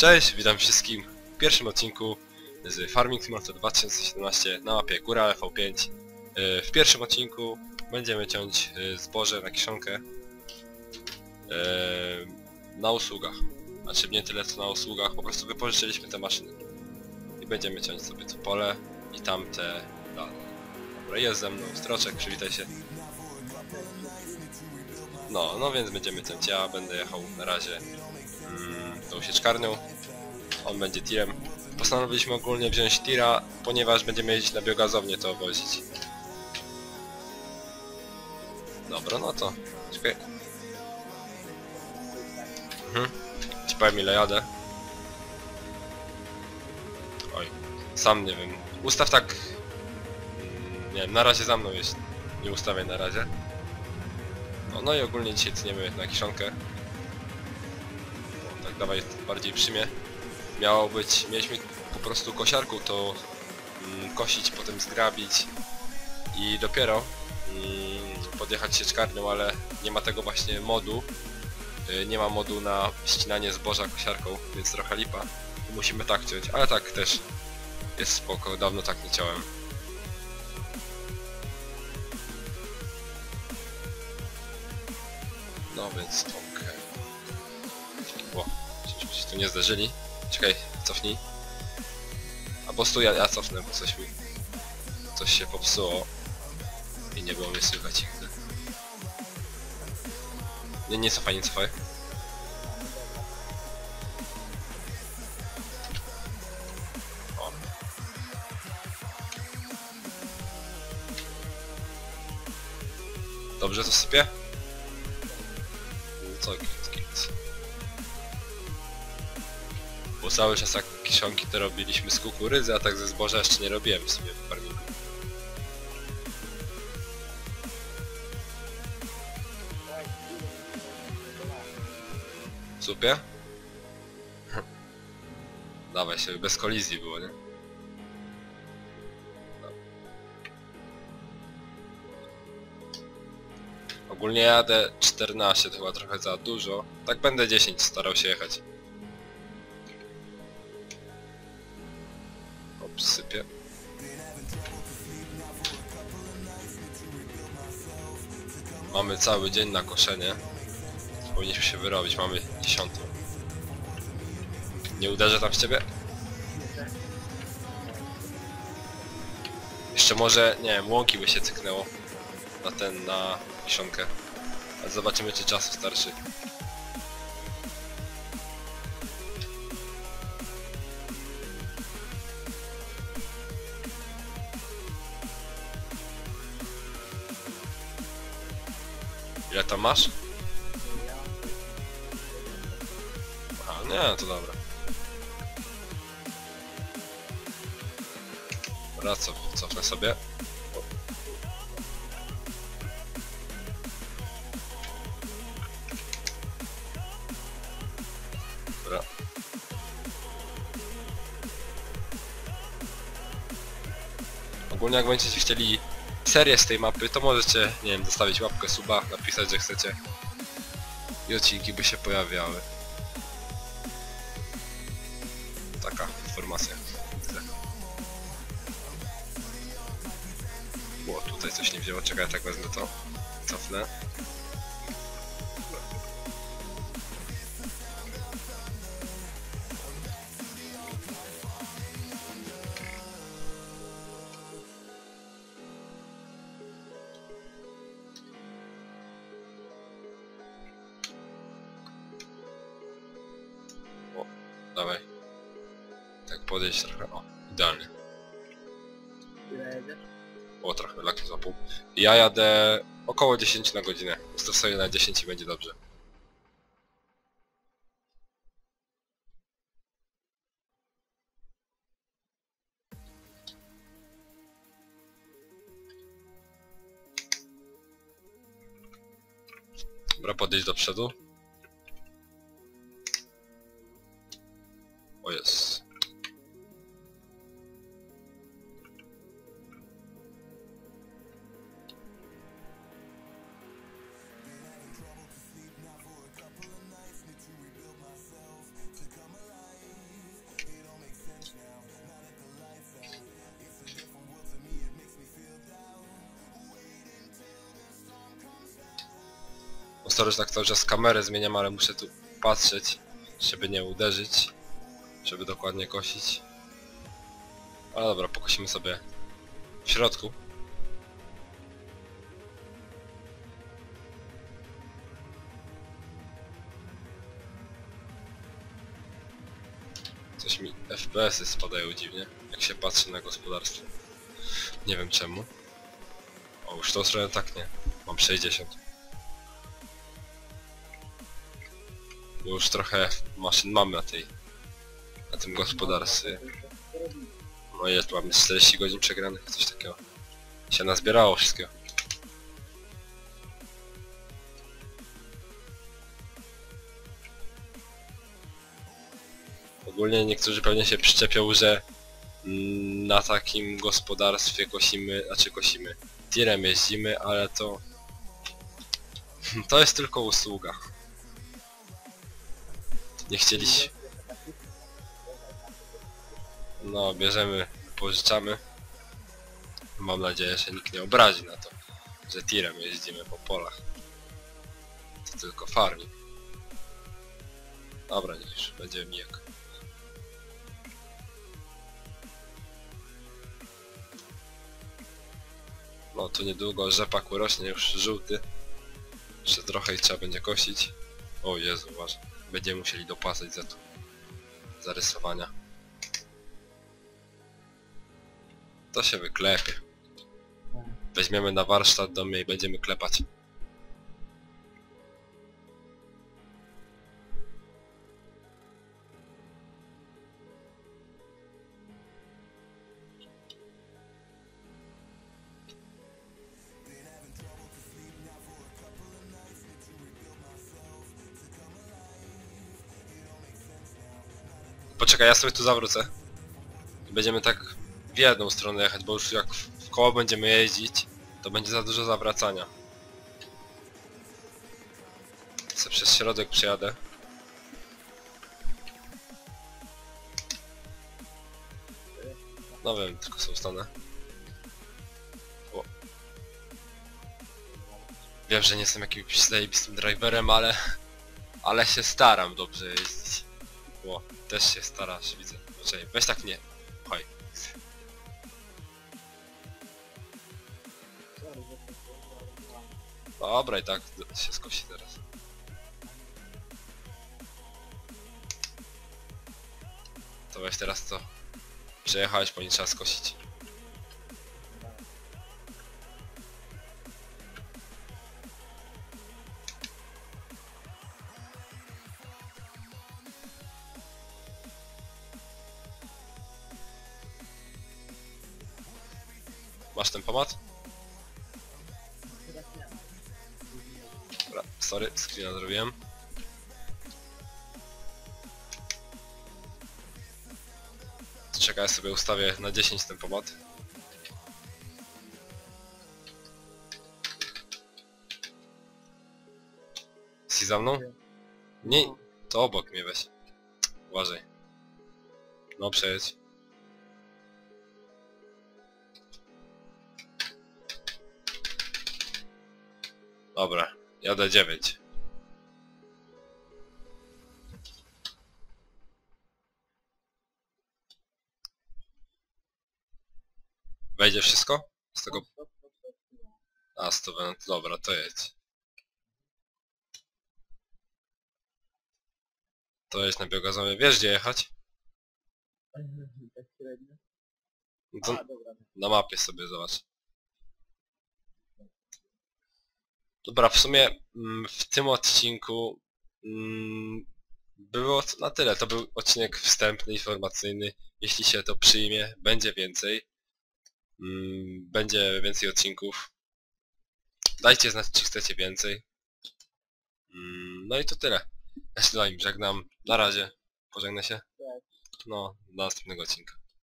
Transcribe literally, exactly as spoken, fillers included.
Cześć, witam wszystkim w pierwszym odcinku z Farming Simulator dwa tysiące siedemnaście na mapie Góra V pięć. W pierwszym odcinku będziemy ciąć zboże na kiszonkę na usługach. Znaczy nie tyle co na usługach, po prostu wypożyczyliśmy te maszyny. I będziemy ciąć sobie to pole i tamte dalej. Dobra, jest ze mną Stroczek, przywitaj się. No, no więc będziemy ciąć. Ja będę jechał na razie mm, tą sieczkarnią. On będzie tirem. Postanowiliśmy ogólnie wziąć tira, ponieważ będziemy jeździć na biogazownię to wozić. Dobra, no to czekaj. Mhm. Ci powiem ile jadę. Oj, sam nie wiem. Ustaw tak... Nie wiem, na razie za mną jest. Nie ustawię na razie. No, no i ogólnie dzisiaj tniemy na kiszonkę. No, tak dawaj bardziej przyjmie. Miało być, mieliśmy po prostu kosiarką to mm, kosić, potem zgrabić i dopiero mm, podjechać sieczkarnią, ale nie ma tego właśnie modu. Yy, nie ma modu na ścinanie zboża kosiarką, więc trochę lipa. I musimy tak ciąć, ale tak też jest spoko, dawno tak nie ciąłem. No więc okej. Okay. O, żeśmy się tu nie zderzyli. Czekaj, cofnij. A po prostu ja, ja cofnę, bo coś mi... Coś się popsuło. I nie było mnie słychać nigdy. Nie, nie cofaj, nie cofaj. O. Dobrze to sypie? No co, kit. Bo cały czas jak kiszonki to robiliśmy z kukurydzy, a tak ze zboża jeszcze nie robiłem w sumie w farmingu. Supie? Dawaj się, bez kolizji było, nie? Ogólnie jadę czternaście, to chyba trochę za dużo. Tak będę dziesięć starał się jechać. Sypie. Mamy cały dzień na koszenie. Powinniśmy się wyrobić, mamy dziesiątą. Nie uderzę tam w ciebie? Jeszcze może, nie wiem, łąki by się cyknęło na ten, na kiszonkę. Ale zobaczymy czy czasu starczy. Ile tam masz? Aha, nie, to dobra. Dobra, cof, cofnę sobie. Dobra. Ogólnie jak będziecie chcieli serię z tej mapy, to możecie, nie wiem, zostawić łapkę, suba, napisać, że chcecie i odcinki by się pojawiały. Taka informacja. O, tutaj coś nie wzięło, czekaj, tak wezmę to, cofnę. Dawaj. Tak podejść trochę. O, idealnie. Ile jedziesz? O, trochę laki złapał. Ja jadę około dziesięć na godzinę. Ustaw sobie na dziesięć i będzie dobrze. Dobra, podejść do przodu. O jest. Sorry, że tak cały czas kamerę zmieniam, ale muszę tu patrzeć, żeby nie uderzyć, żeby dokładnie kosić. Ale dobra, pokosimy sobie w środku. Coś mi F P S-y spadają dziwnie, jak się patrzy na gospodarstwo. Nie wiem czemu. O, już tą stronę tak nie. Mam sześćdziesiąt. Już trochę maszyn mamy na tej... na tym gospodarstwie. No jest, mamy czterdzieści godzin przegranych, coś takiego. Się nazbierało wszystkiego. Ogólnie niektórzy pewnie się przyczepią, że mm, na takim gospodarstwie kosimy, znaczy kosimy, tirem jeździmy, ale to... to jest tylko usługa. Nie chcieliśmy... No, bierzemy, pożyczamy. Mam nadzieję, że nikt nie obrazi na to, że tirem jeździmy po polach. To tylko farming. Dobra, niech już będzie mijak. No tu niedługo rzepak urośnie już żółty. Jeszcze trochę i trzeba będzie kosić. O Jezu, uważaj. Będziemy musieli dopłacać za to. Za rysowania. To się wyklepie. Weźmiemy na warsztat do mnie i będziemy klepać. Poczekaj, ja sobie tu zawrócę. Będziemy tak w jedną stronę jechać, bo już jak w koło będziemy jeździć, to będzie za dużo zawracania. Se przez środek przejadę. No wiem, tylko są stanę. O. Wiem, że nie jestem jakimś zajebistym driverem, ale... ale się staram dobrze jeździć. O, też się starasz, widzę. Poczekaj, weź tak nie. Chodź. Dobra, i tak się skosi teraz. To weź teraz co? Przejechałeś, po nie trzeba skosić. Masz ten pomad? Dobra, sorry, screena zrobiłem. Czekaj, ja sobie ustawię na dziesięć ten pomad. Jesteś za mną? Nie, to obok mnie weź. Uważaj. No przejedź. Dobra, jadę dziewięć. Wejdzie wszystko? Z tego... A, sto węd, dobra, to jedź. To jest na biogazowie. Wiesz gdzie jechać? Tak średnio. No to A, dobra. na mapie sobie zobacz. Dobra, w sumie mm, w tym odcinku mm, było to na tyle. To był odcinek wstępny, informacyjny. Jeśli się to przyjmie, będzie więcej. Mm, będzie więcej odcinków. Dajcie znać, czy chcecie więcej. Mm, no i to tyle. Ja się z wami żegnam. Na razie. Pożegnę się. No, do następnego odcinka.